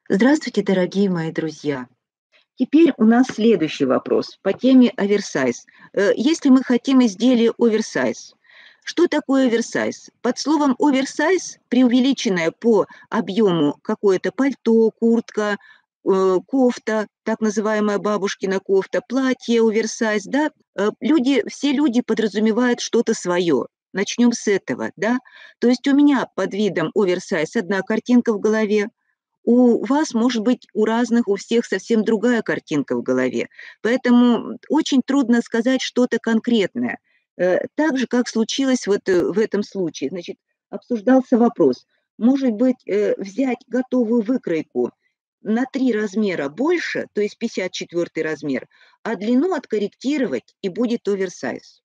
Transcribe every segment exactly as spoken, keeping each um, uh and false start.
Здравствуйте, дорогие мои друзья! Теперь у нас следующий вопрос по теме оверсайз. Э, если мы хотим изделие оверсайз, что такое оверсайз? Под словом оверсайз преувеличенное по объему какое-то пальто, куртка, э, кофта, так называемая бабушкина кофта, платье оверсайз, да. Э, люди, все люди подразумевают что-то свое. Начнем с этого, да. То есть у меня под видом оверсайз одна картинка в голове, у вас, может быть, у разных, у всех совсем другая картинка в голове. Поэтому очень трудно сказать что-то конкретное. Э, так же, как случилось вот, э, в этом случае. Значит, обсуждался вопрос: может быть, э, взять готовую выкройку на три размера больше, то есть пятьдесят четвёртый размер, а длину откорректировать, и будет оверсайз.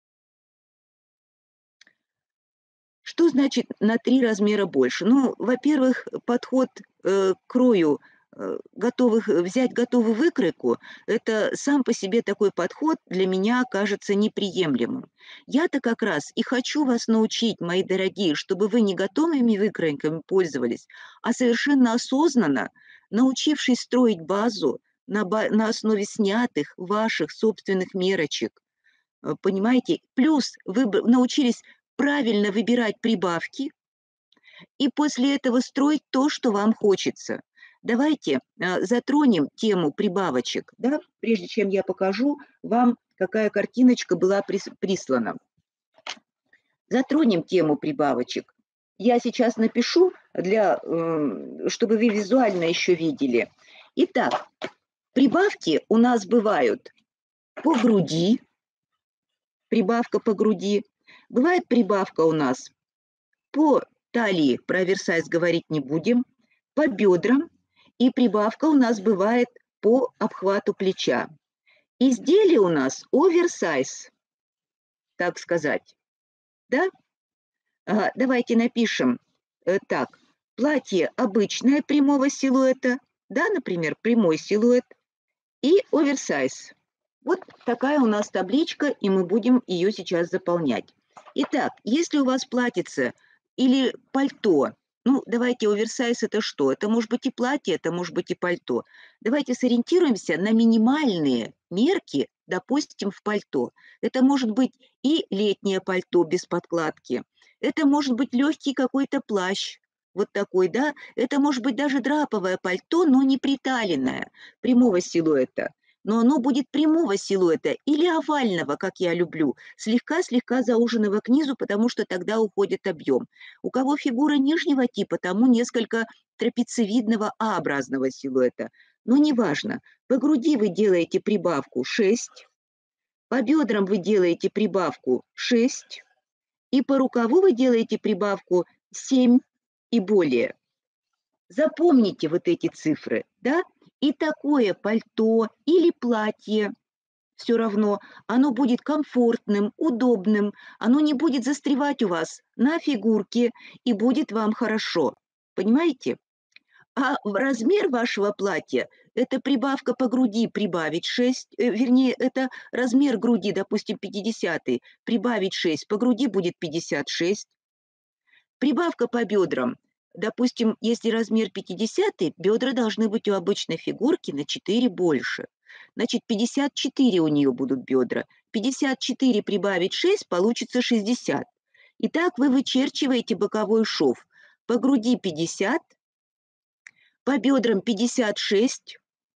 Что значит на три размера больше? Ну, во-первых, подход, э, к крою, э, готовых взять готовую выкройку- это сам по себе такой подход для меня кажется неприемлемым. Я-то как раз и хочу вас научить, мои дорогие, чтобы вы не готовыми выкройками пользовались, а совершенно осознанно, научившись строить базу на ба на основе снятых ваших собственных мерочек. Э, понимаете? Плюс вы бы научились правильно выбирать прибавки и после этого строить то, что вам хочется. Давайте, э, затронем тему прибавочек, да, прежде чем я покажу вам, какая картиночка была прис прислана. Затронем тему прибавочек. Я сейчас напишу для, э, чтобы вы визуально еще видели. Итак, прибавки у нас бывают по груди. Прибавка по груди. Бывает прибавка у нас по талии, про оверсайз говорить не будем, по бедрам, и прибавка у нас бывает по обхвату плеча. Изделие у нас оверсайз, так сказать. Да? Ага, давайте напишем, э, так: платье обычное прямого силуэта, да, например, прямой силуэт, и оверсайз. Вот такая у нас табличка, и мы будем ее сейчас заполнять. Итак, если у вас платьице или пальто, ну, давайте, оверсайз- это что? Это может быть и платье, это может быть и пальто. Давайте сориентируемся на минимальные мерки, допустим, в пальто. Это может быть и летнее пальто без подкладки, это может быть легкий какой-то плащ, вот такой, да, это может быть даже драповое пальто, но не приталенное, прямого силуэта. Но оно будет прямого силуэта или овального, как я люблю, слегка-слегка зауженного к низу, потому что тогда уходит объем. У кого фигура нижнего типа, тому несколько трапециевидного А-образного силуэта. Но неважно. По груди вы делаете прибавку шесть, по бедрам вы делаете прибавку шесть, и по рукаву вы делаете прибавку семь и более. Запомните вот эти цифры, да? И такое пальто или платье, всё равно, оно будет комфортным, удобным, оно не будет застревать у вас на фигурке, и будет вам хорошо. Понимаете? А в размер вашего платья- это прибавка по груди прибавить шесть, э, вернее, это размер груди, допустим, пятидесятый, прибавить шесть, по груди будет пятьдесят шесть. Прибавка по бедрам. Допустим, если размер пятидесятый, бедра должны быть у обычной фигурки на четыре больше. Значит, пятьдесят четыре у нее будут бедра. пятьдесят четыре прибавить шесть- получится шестьдесят. Итак, вы вычерчиваете боковой шов. По груди пятьдесят, по бедрам пятьдесят шесть.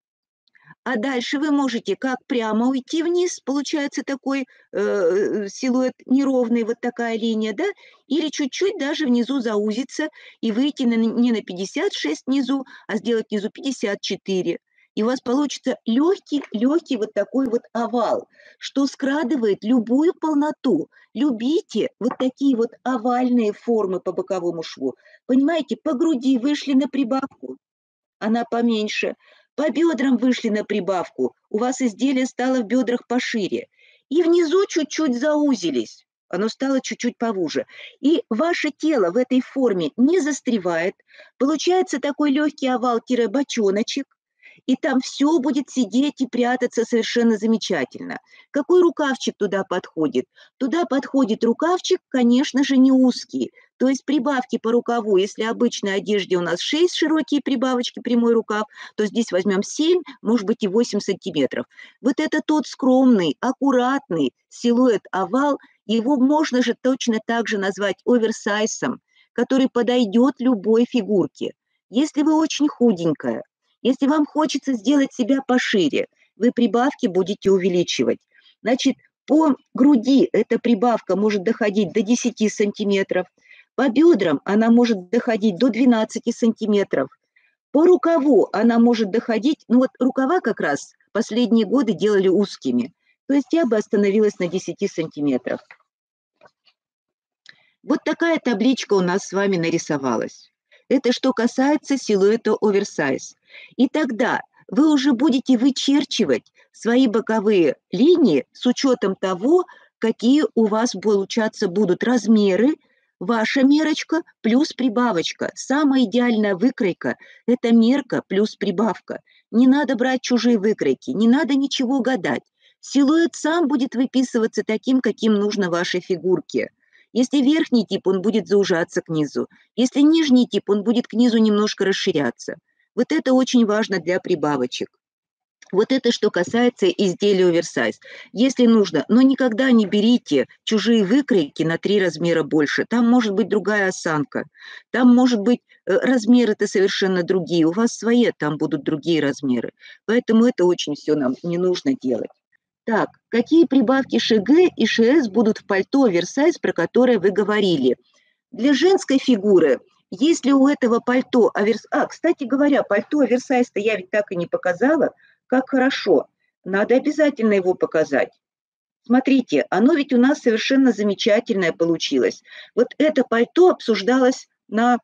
А дальше вы можете как прямо уйти вниз, получается такой, э, силуэт неровный, вот такая линия, да, или чуть-чуть даже внизу заузиться и выйти на не на пятьдесят шесть внизу, а сделать внизу пятьдесят четыре. И у вас получится легкий легкий вот такой вот овал, что скрадывает любую полноту. Любите вот такие вот овальные формы по боковому шву. Понимаете, по груди вышли на прибавку, она поменьше, по бедрам вышли на прибавку, у вас изделие стало в бедрах пошире, и внизу чуть-чуть заузились, оно стало чуть-чуть повуже. И ваше тело в этой форме не застревает, получается такой легкий овал-бочоночек, и там всё будет сидеть и прятаться совершенно замечательно. Какой рукавчик туда подходит? Туда подходит рукавчик, конечно же, не узкий, То есть прибавки по рукаву, если в обычной одежде у нас шесть широкие прибавочки, прямой рукав, то здесь возьмем семь, может быть и восемь сантиметров. Вот это тот скромный, аккуратный силуэт-овал, его можно же точно так же назвать оверсайзом, который подойдет любой фигурке. Если вы очень худенькая, если вам хочется сделать себя пошире, вы прибавки будете увеличивать. Значит, по груди эта прибавка может доходить до десяти сантиметров, по бедрам она может доходить до двенадцати сантиметров, по рукаву она может доходить, ну вот рукава как раз последние годы делали узкими, то есть я бы остановилась на десяти сантиметрах. Вот такая табличка у нас с вами нарисовалась. Это что касается силуэта оверсайз. И тогда вы уже будете вычерчивать свои боковые линии с учетом того, какие у вас получаться будут размеры. Ваша мерочка плюс прибавочка. Самая идеальная выкройка – это мерка плюс прибавка. Не надо брать чужие выкройки, не надо ничего гадать. Силуэт сам будет выписываться таким, каким нужно вашей фигурке. Если верхний тип, он будет заужаться к низу. Если нижний тип, он будет к низу немножко расширяться. Вот это очень важно для прибавочек. Вот это что касается изделия оверсайз. Если нужно, но никогда не берите чужие выкройки на три размера больше. Там может быть другая осанка. Там может быть размеры-то совершенно другие. У вас свои, там будут другие размеры. Поэтому это очень все нам не нужно делать. Так, какие прибавки ШГ и ШС будут в пальто оверсайз, про которое вы говорили? Для женской фигуры, если у этого пальто оверсайз... А, кстати говоря, пальто оверсайз-то я ведь так и не показала. Как хорошо. Надо обязательно его показать. Смотрите, оно ведь у нас совершенно замечательное получилось. Вот это пальто обсуждалось на...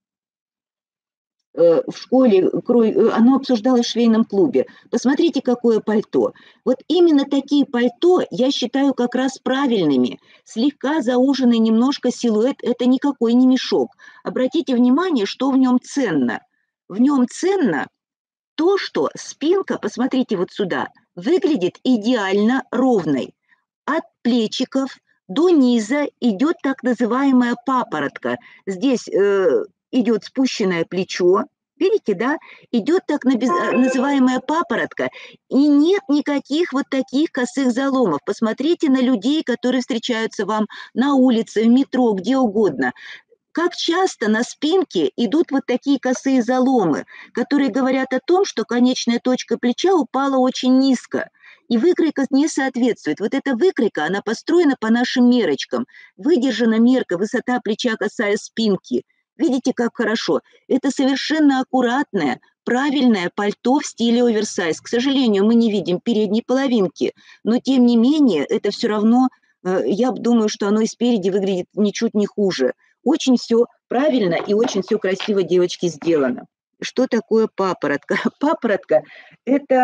в школе, оно обсуждалось в швейном клубе. Посмотрите, какое пальто. Вот именно такие пальто я считаю как раз правильными. Слегка зауженный немножко силуэт – это никакой не мешок. Обратите внимание, что в нем ценно. В нем ценно то, что спинка, посмотрите вот сюда, выглядит идеально ровной. От плечиков до низа идет так называемая папоротка. Здесь э, идет спущенное плечо, видите, да? Идет так называемая папоротка, и нет никаких вот таких косых заломов. Посмотрите на людей, которые встречаются вам на улице, в метро, где угодно. Как часто на спинке идут вот такие косые заломы, которые говорят о том, что конечная точка плеча упала очень низко, и выкройка не соответствует. Вот эта выкройка, она построена по нашим мерочкам. Выдержана мерка, высота плеча касая спинки. Видите, как хорошо? Это совершенно аккуратное, правильное пальто в стиле оверсайз. К сожалению, мы не видим передней половинки, но тем не менее, это все равно, я думаю, что оно и спереди выглядит ничуть не хуже. Очень все правильно и очень все красиво, девочки, сделано. Что такое папоротка? Папоротка – это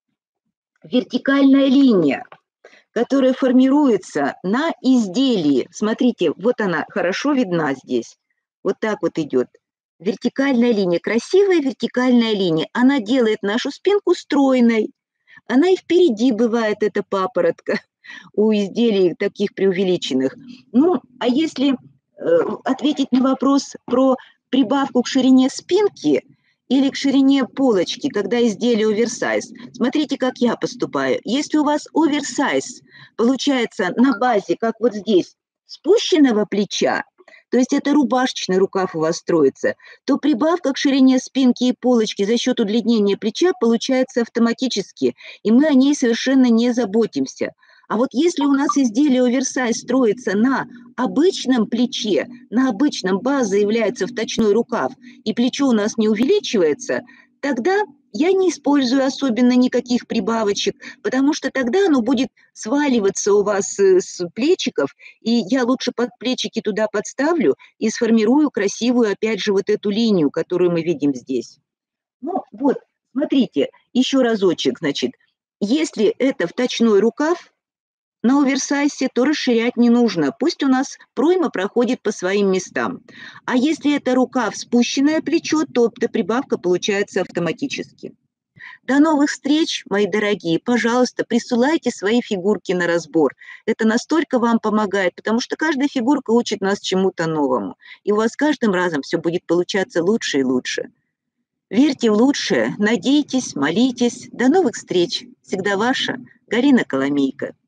вертикальная линия, которая формируется на изделии. Смотрите, вот она хорошо видна здесь. Вот так вот идет. Вертикальная линия, красивая вертикальная линия. Она делает нашу спинку стройной. Она и впереди бывает, эта папоротка, у изделий таких преувеличенных. Ну, а если ответить на вопрос про прибавку к ширине спинки или к ширине полочки, когда изделие оверсайз. Смотрите, как я поступаю. Если у вас оверсайз получается на базе, как вот здесь, спущенного плеча, то есть это рубашечный рукав у вас строится, то прибавка к ширине спинки и полочки за счет удлинения плеча получается автоматически, и мы о ней совершенно не заботимся. А вот если у нас изделие оверсайз строится на обычном плече, на обычном база является вточной рукав, и плечо у нас не увеличивается, тогда я не использую особенно никаких прибавочек, потому что тогда оно будет сваливаться у вас с плечиков, и я лучше под плечики туда подставлю и сформирую красивую, опять же, вот эту линию, которую мы видим здесь. Ну вот, смотрите, еще разочек, значит, если это вточной рукав, на оверсайзе, то расширять не нужно. Пусть у нас пройма проходит по своим местам. А если это рукав спущенное плечо, то прибавка получается автоматически. До новых встреч, мои дорогие. Пожалуйста, присылайте свои фигурки на разбор. Это настолько вам помогает, потому что каждая фигурка учит нас чему-то новому. И у вас каждым разом все будет получаться лучше и лучше. Верьте в лучшее, надейтесь, молитесь. До новых встреч. Всегда ваша Галина Коломейко.